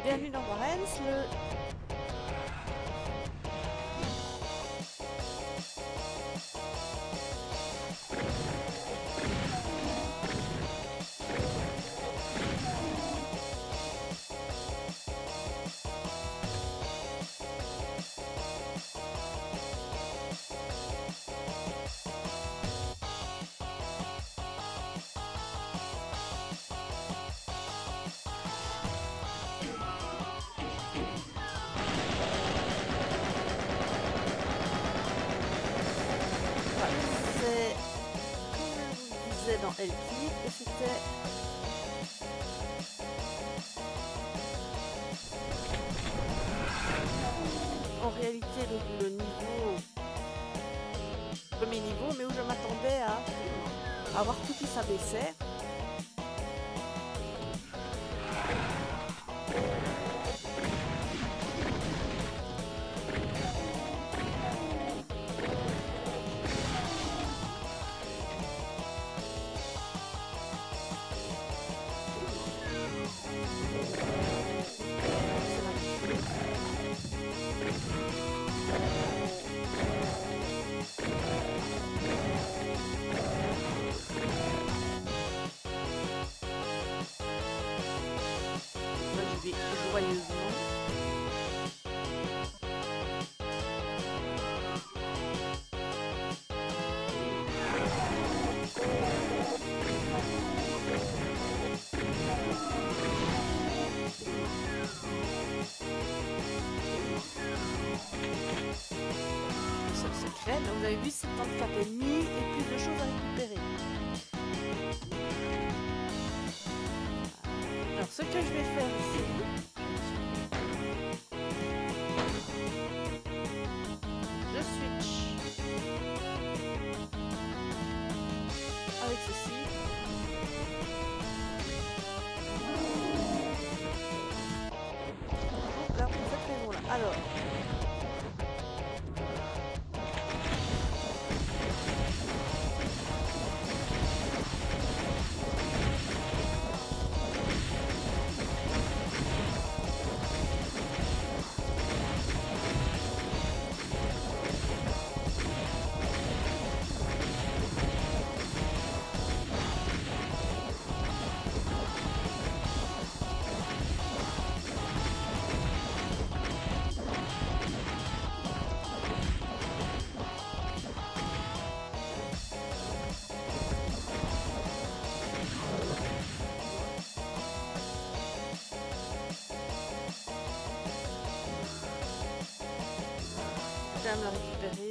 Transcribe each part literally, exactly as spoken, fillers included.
Bienvenue dans Warrens, le... dans Elki, que c'était en réalité donc, le niveau premier niveau, mais où je m'attendais à, à voir tout qui s'abaissait. Joyeusement. Sur secret, donc vous avez vu soixante-quatre ennemis et plus de choses à récupérer. Alors ce que je vais faire ici, je switch avec ceci. Là pour cette raison là. Alors. Je vais me la récupérer.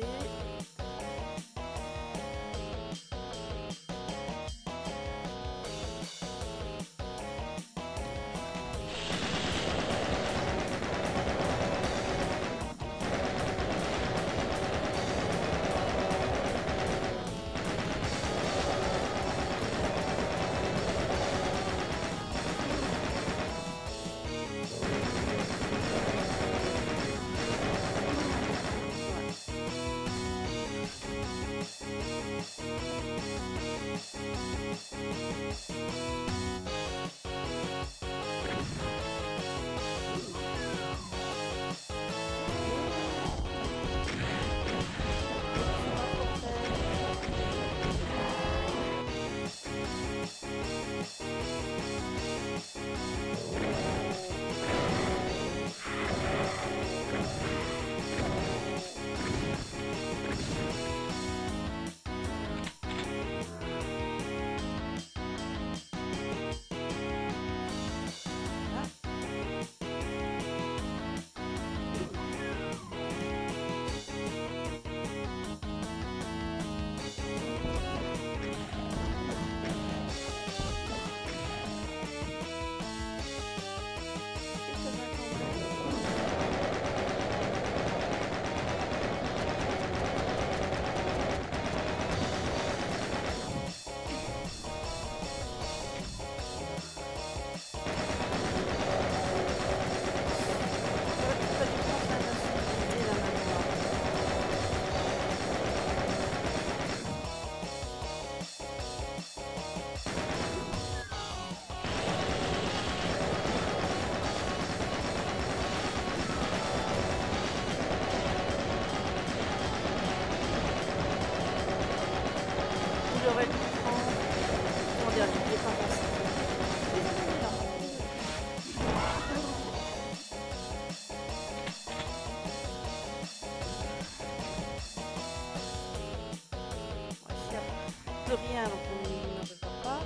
rien, donc on ne revoit pas.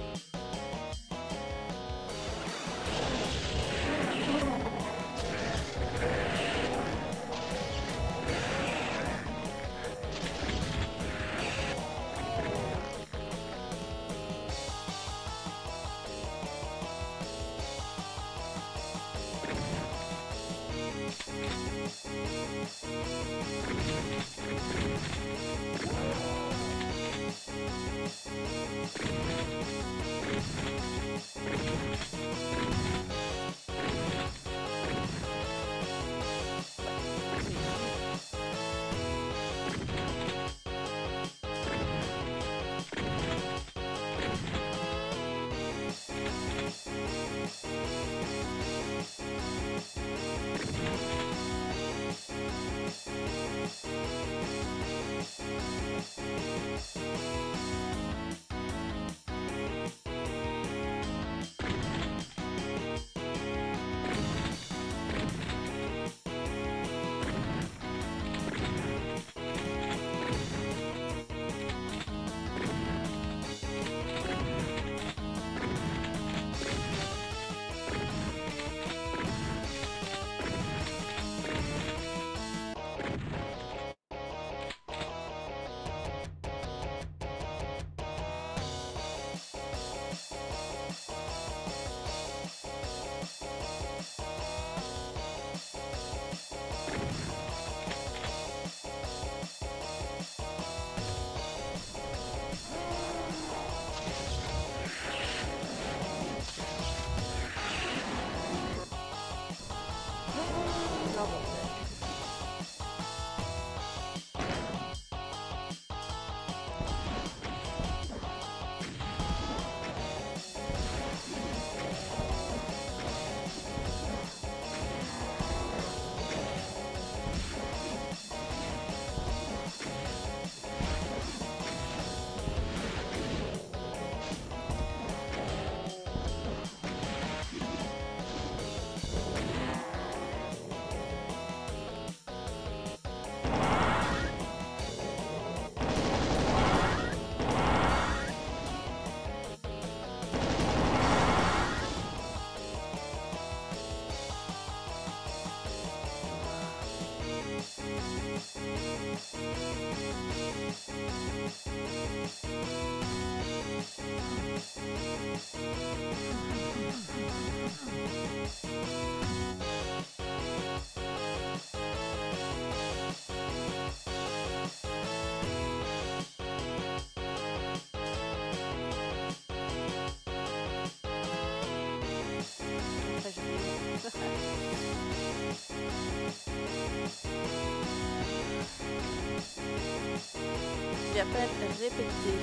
J'ai à peine répété.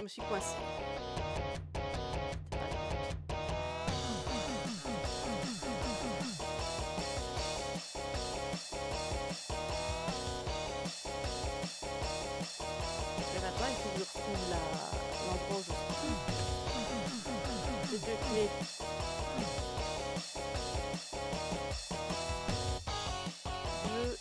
Je me suis coincée. Et maintenant, il faut que je retrouve la- l'endroit où je suis. Les deux clés. Je...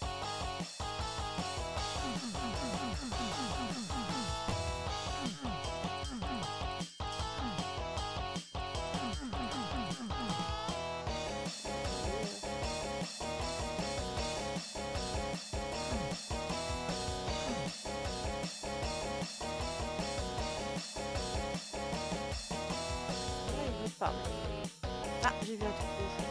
Là, il veut pas. Ah, j'ai vu un truc rouge.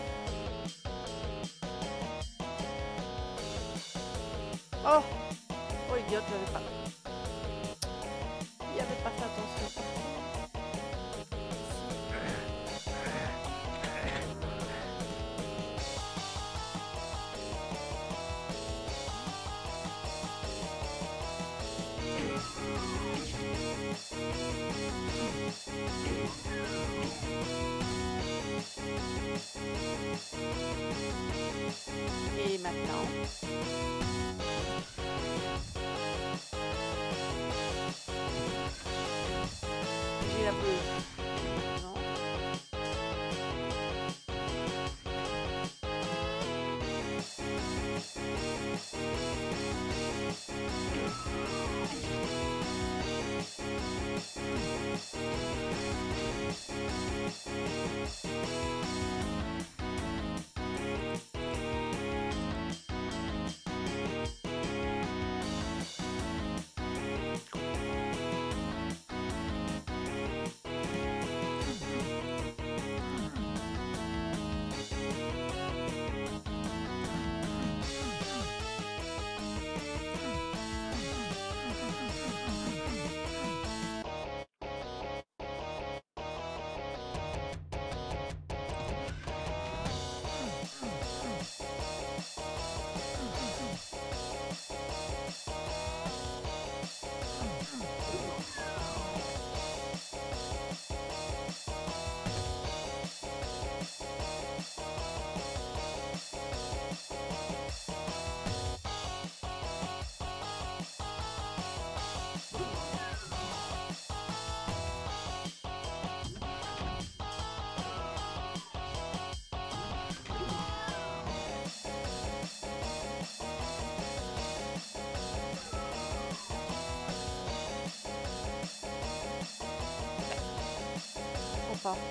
Oh! Oh, idiote, j'avais pas. Il avait pas fait attention. Et maintenant, j'ai la bleue. Non. Je comprends pas.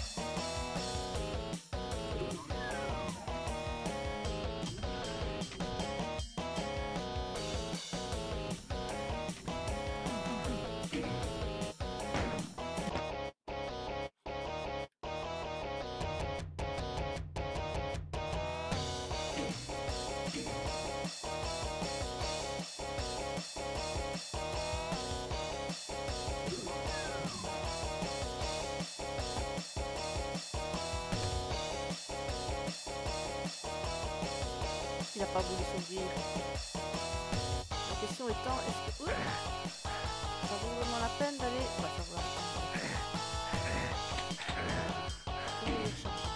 Il n'a pas voulu s'ouvrir. La question étant, est-ce que... Ouh, ça vaut vraiment la peine d'aller... Ouais, ça vaut la peine. Je vais le chercher.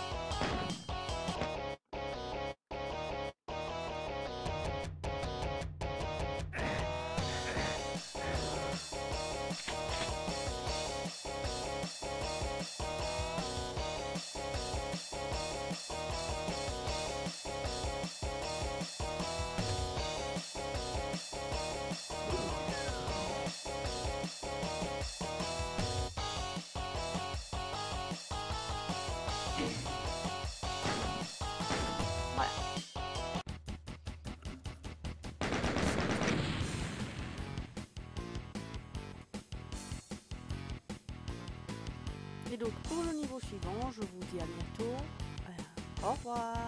Voilà. Et donc pour le niveau suivant, je vous dis à bientôt. Euh, au revoir.